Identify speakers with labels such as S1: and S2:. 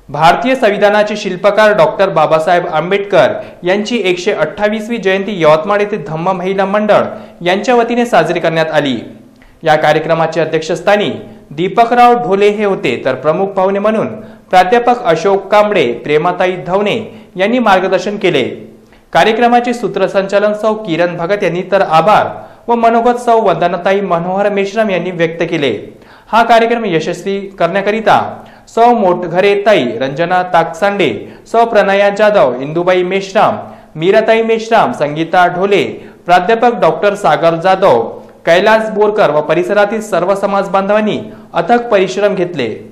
S1: भारतीय संविधानाचे शिल्पकार डॉक्टर बाबासाहेब आंबेडकर यांची 128वी जयंती यवतमाळ येथे धम्म महिला मंडळ यांच्या वतीने साजरी करण्यात आली। या कार्यक्रमाचे अध्यक्षस्थानी दीपकराव ढोले हे होते, तर प्रमुख पाहुणे म्हणून प्राध्यापक अशोक कांबळे, प्रेमाताई धवणे यांनी मार्गदर्शन केले। कार्यक्रमाचे सूत्रसंचालन सौ किरण भगत यांनी तर आभार व मनोगत सौ वंदनाताई मनोहर मेश्राम यांनी व्यक्त केले। हा कार्यक्रम यशस्वी करण्याकरिता सौ मोटघरे ताई, रंजना ताकसांडे, सौ प्रणया जाधव, इंदुबाई मेश्राम, मीराताई मेश्राम, संगीता ढोले, प्राध्यापक डॉक्टर सागर जाधव, कैलास बोरकर व परिसरातील सर्व समाज बांधवांनी अथक परिश्रम घेतले।